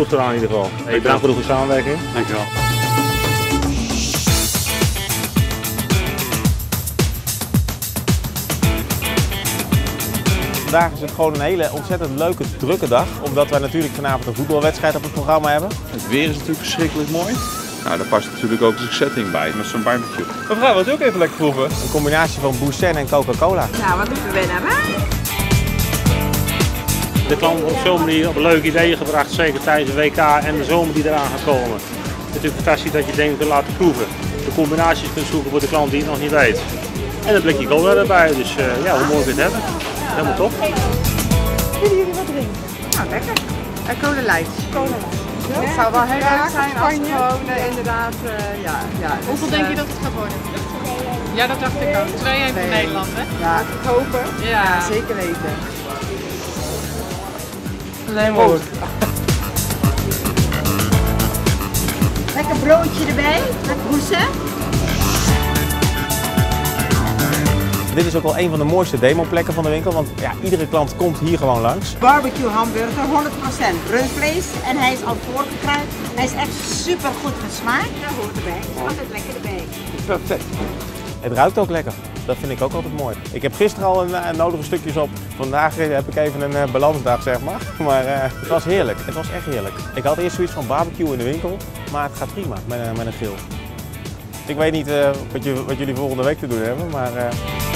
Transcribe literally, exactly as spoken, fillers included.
goed gedaan in ieder geval. Hey, bedankt voor de goede samenwerking. Dankjewel. Vandaag is het gewoon een hele ontzettend leuke, drukke dag. Omdat wij natuurlijk vanavond een voetbalwedstrijd op het programma hebben. Het weer is natuurlijk verschrikkelijk mooi. Nou, daar past natuurlijk ook de setting bij met zo'n barbecue. Mevrouw, wat ook even lekker proeven? Een combinatie van Boussin en Coca-Cola. Nou, wat hebben we daarbij? De klant wordt op zo'n manier op leuke ideeën gebracht, zeker tijdens de W K en de zomer die eraan gaat komen. Het is natuurlijk fantastisch dat je dingen kunt laten proeven. De combinaties kunt zoeken voor de klant die het nog niet weet. En een blikje cola erbij, dus uh, ja, hoe mooi we het hebben. Helemaal top. Willen jullie wat drinken? Nou, lekker. Uh, cola light. Cola light. Ja? Het zou wel heel leuk zijn als het gewoon uh, inderdaad, uh, ja. ja dus, Hoeveel denk je dat het gaat worden? Ja, dat dacht ik ook. twee een voor Nederland, hè? Ja, ik hopen. Ja. Ja, zeker weten. Helemaal goed. Lekker broodje erbij, met Boussin. Dit is ook wel een van de mooiste demoplekken van de winkel, want ja, iedere klant komt hier gewoon langs. Barbecue hamburger, honderd procent rundvlees en hij is al voorgekruid. Hij is echt super goed van smaak. Dat hoort erbij. Altijd lekker erbij. Perfect. Het ruikt ook lekker. Dat vind ik ook altijd mooi. Ik heb gisteren al een, een nodige stukjes op. Vandaag heb ik even een uh, balansdag, zeg maar. Maar uh, het was heerlijk. Het was echt heerlijk. Ik had eerst zoiets van barbecue in de winkel, maar het gaat prima met, uh, met een grill. Ik weet niet uh, wat, je, wat jullie volgende week te doen hebben, maar... Uh...